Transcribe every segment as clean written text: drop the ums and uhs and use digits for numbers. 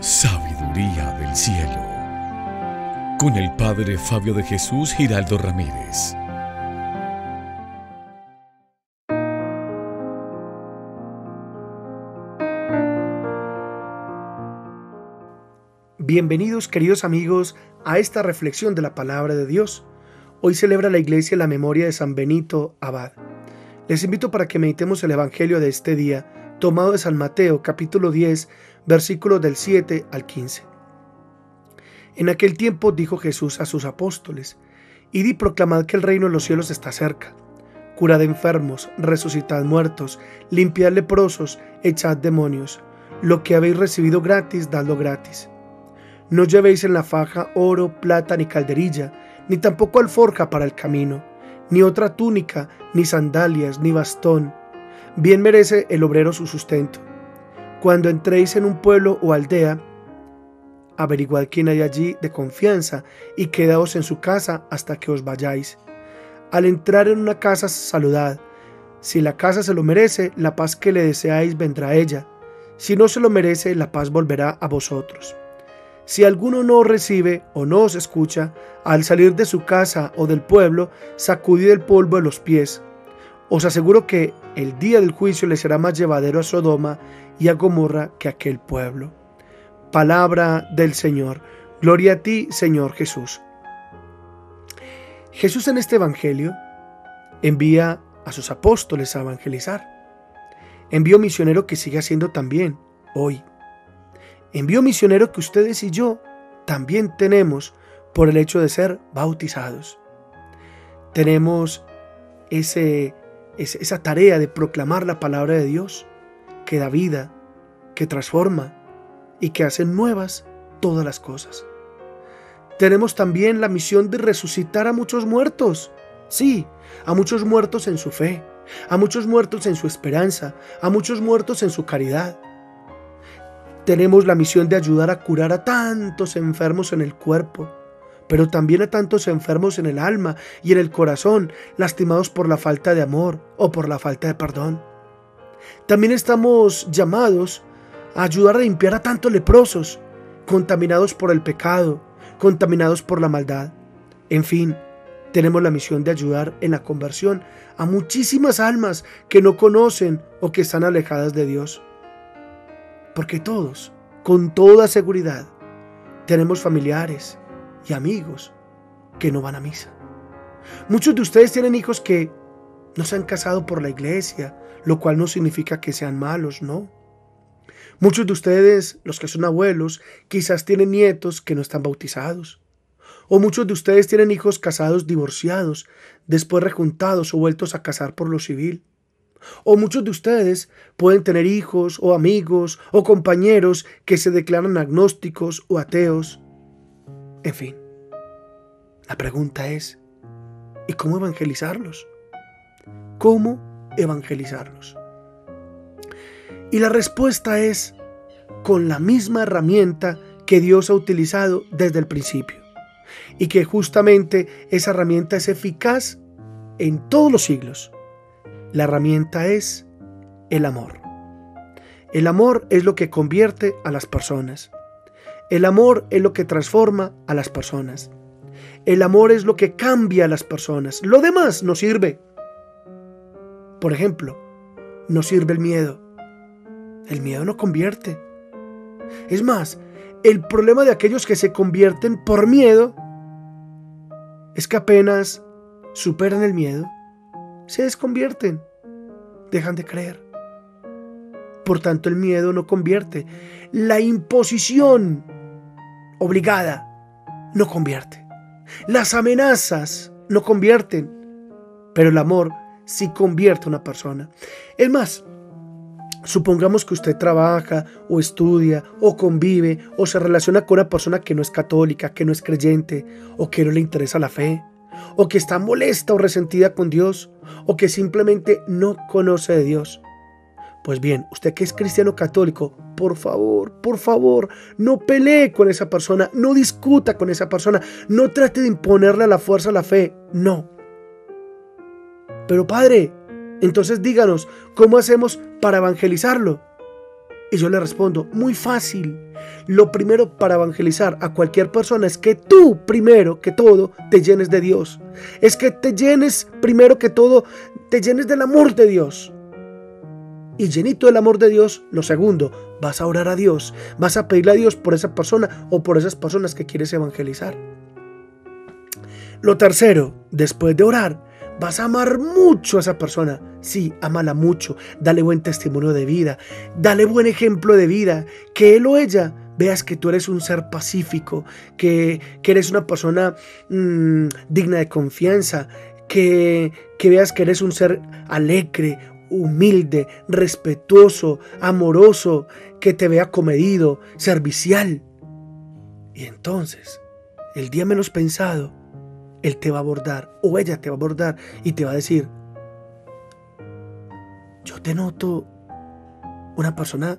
Sabiduría del cielo, con el Padre Fabio de Jesús Giraldo Ramírez. Bienvenidos, queridos amigos, a esta reflexión de la Palabra de Dios. Hoy celebra la Iglesia la memoria de San Benito Abad. Les invito para que meditemos el Evangelio de este día, tomado de San Mateo, capítulo 10, versículos del 7 al 15. En aquel tiempo dijo Jesús a sus apóstoles: Id y proclamad que el reino de los cielos está cerca. Curad enfermos, resucitad muertos, limpiad leprosos, echad demonios. Lo que habéis recibido gratis, dadlo gratis. No llevéis en la faja oro, plata ni calderilla, ni tampoco alforja para el camino, ni otra túnica, ni sandalias, ni bastón. Bien merece el obrero su sustento. Cuando entréis en un pueblo o aldea, averiguad quién hay allí de confianza y quedaos en su casa hasta que os vayáis. Al entrar en una casa, saludad. Si la casa se lo merece, la paz que le deseáis vendrá a ella. Si no se lo merece, la paz volverá a vosotros. Si alguno no os recibe o no os escucha, al salir de su casa o del pueblo, sacudid el polvo de los pies. Os aseguro que el día del juicio le será más llevadero a Sodoma y a Gomorra que a aquel pueblo. Palabra del Señor. Gloria a ti, Señor Jesús. Jesús en este evangelio envía a sus apóstoles a evangelizar. Envío misionero que sigue haciendo también hoy. Envío misionero que ustedes y yo también tenemos por el hecho de ser bautizados. Tenemos esa tarea de proclamar la palabra de Dios, que da vida, que transforma y que hace nuevas todas las cosas. Tenemos también la misión de resucitar a muchos muertos. Sí, a muchos muertos en su fe, a muchos muertos en su esperanza, a muchos muertos en su caridad. Tenemos la misión de ayudar a curar a tantos enfermos en el cuerpo, pero también a tantos enfermos en el alma y en el corazón, lastimados por la falta de amor o por la falta de perdón. También estamos llamados a ayudar a limpiar a tantos leprosos, contaminados por el pecado, contaminados por la maldad. En fin, tenemos la misión de ayudar en la conversión a muchísimas almas que no conocen o que están alejadas de Dios. Porque todos, con toda seguridad, tenemos familiares y amigos que no van a misa. Muchos de ustedes tienen hijos que no se han casado por la iglesia, lo cual no significa que sean malos, ¿no? Muchos de ustedes, los que son abuelos, quizás tienen nietos que no están bautizados. O muchos de ustedes tienen hijos casados, divorciados, después rejuntados o vueltos a casar por lo civil. O muchos de ustedes pueden tener hijos o amigos o compañeros que se declaran agnósticos o ateos. En fin, la pregunta es, ¿y cómo evangelizarlos? ¿Cómo evangelizarlos? Y la respuesta es con la misma herramienta que Dios ha utilizado desde el principio. Y que justamente esa herramienta es eficaz en todos los siglos. La herramienta es el amor. El amor es lo que convierte a las personas. El amor es lo que transforma a las personas. El amor es lo que cambia a las personas. Lo demás no sirve. Por ejemplo, no sirve el miedo. El miedo no convierte. Es más, el problema de aquellos que se convierten por miedo es que apenas superan el miedo, se desconvierten, dejan de creer. Por tanto, el miedo no convierte. La imposición obligada no convierte. Las amenazas no convierten. Pero el amor sí convierte a una persona. Es más, supongamos que usted trabaja o estudia o convive o se relaciona con una persona que no es católica, que no es creyente o que no le interesa la fe, o que está molesta o resentida con Dios, o que simplemente no conoce de Dios. Pues bien, usted que es cristiano católico, por favor, no pelee con esa persona, no discuta con esa persona, no trate de imponerle a la fuerza la fe, no. Pero padre, entonces díganos, ¿cómo hacemos para evangelizarlo? Y yo le respondo, muy fácil. Lo primero para evangelizar a cualquier persona es que tú, primero que todo, te llenes de Dios. Es que te llenes, primero que todo, te llenes del amor de Dios. Y llenito del amor de Dios, lo segundo, vas a orar a Dios. Vas a pedirle a Dios por esa persona o por esas personas que quieres evangelizar. Lo tercero, después de orar, vas a amar mucho a esa persona. Sí, ámala mucho. Dale buen testimonio de vida. Dale buen ejemplo de vida. Que él o ella veas que tú eres un ser pacífico. Que eres una persona digna de confianza. Que veas que eres un ser alegre, humilde, respetuoso, amoroso. Que te vea comedido, servicial. Y entonces, el día menos pensado, él te va a abordar o ella te va a abordar y te va a decir: yo te noto una persona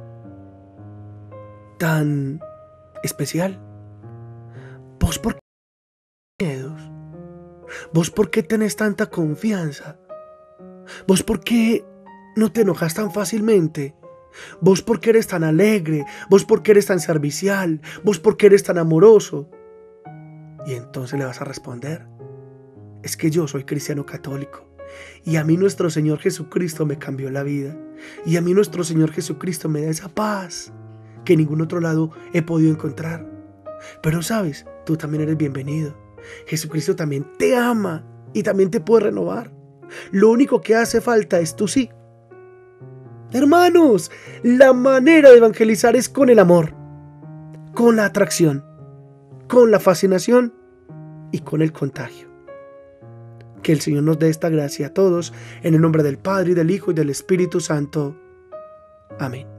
tan especial. ¿Vos por qué tenés miedos? ¿Vos por qué tenés tanta confianza? ¿Vos por qué no te enojas tan fácilmente? ¿Vos por qué eres tan alegre? ¿Vos por qué eres tan servicial? ¿Vos por qué eres tan amoroso? Y entonces le vas a responder: es que yo soy cristiano católico y a mí nuestro Señor Jesucristo me cambió la vida y a mí nuestro Señor Jesucristo me da esa paz que en ningún otro lado he podido encontrar. Pero sabes, tú también eres bienvenido. Jesucristo también te ama y también te puede renovar. Lo único que hace falta es tu sí. Hermanos, la manera de evangelizar es con el amor, con la atracción, con la fascinación y con el contagio. Que el Señor nos dé esta gracia a todos, en el nombre del Padre, y del Hijo, y del Espíritu Santo. Amén.